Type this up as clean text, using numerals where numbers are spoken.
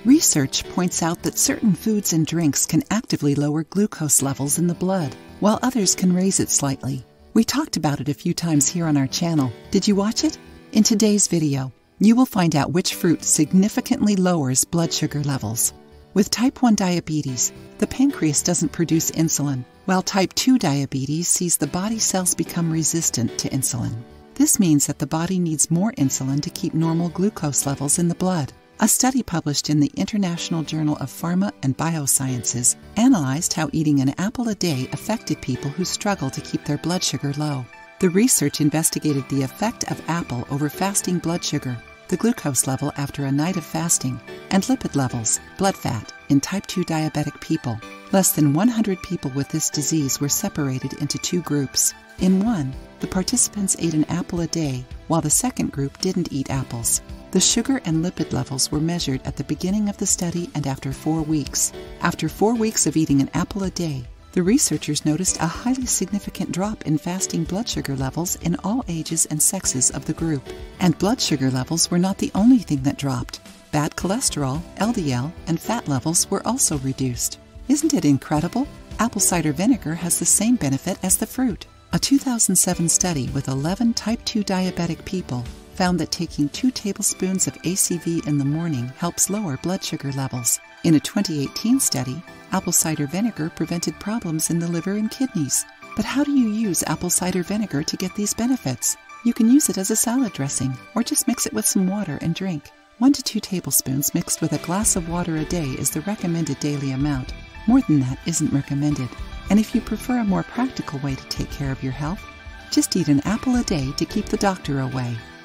Research points out that certain foods and drinks can actively lower glucose levels in the blood, while others can raise it slightly. We talked about it a few times here on our channel. Did you watch it? In today's video, you will find out which fruit significantly lowers blood sugar levels. With type 1 diabetes, the pancreas doesn't produce insulin, while type 2 diabetes sees the body cells become resistant to insulin. This means that the body needs more insulin to keep normal glucose levels in the blood. A study published in the International Journal of Pharma and Biosciences analyzed how eating an apple a day affected people who struggle to keep their blood sugar low. The research investigated the effect of apple over fasting blood sugar, the glucose level after a night of fasting, and lipid levels, blood fat, in type 2 diabetic people. Less than 100 people with this disease were separated into two groups. In one, the participants ate an apple a day, while the second group didn't eat apples. The sugar and lipid levels were measured at the beginning of the study and after 4 weeks. After 4 weeks of eating an apple a day, the researchers noticed a highly significant drop in fasting blood sugar levels in all ages and sexes of the group. And blood sugar levels were not the only thing that dropped. Bad cholesterol, LDL, and fat levels were also reduced. Isn't it incredible? Apple cider vinegar has the same benefit as the fruit. A 2007 study with 11 type 2 diabetic people found that taking 2 tablespoons of ACV in the morning helps lower blood sugar levels. In a 2018 study, apple cider vinegar prevented problems in the liver and kidneys. But how do you use apple cider vinegar to get these benefits? You can use it as a salad dressing, or just mix it with some water and drink. 1 to 2 tablespoons mixed with a glass of water a day is the recommended daily amount. More than that isn't recommended. And if you prefer a more practical way to take care of your health, just eat an apple a day to keep the doctor away.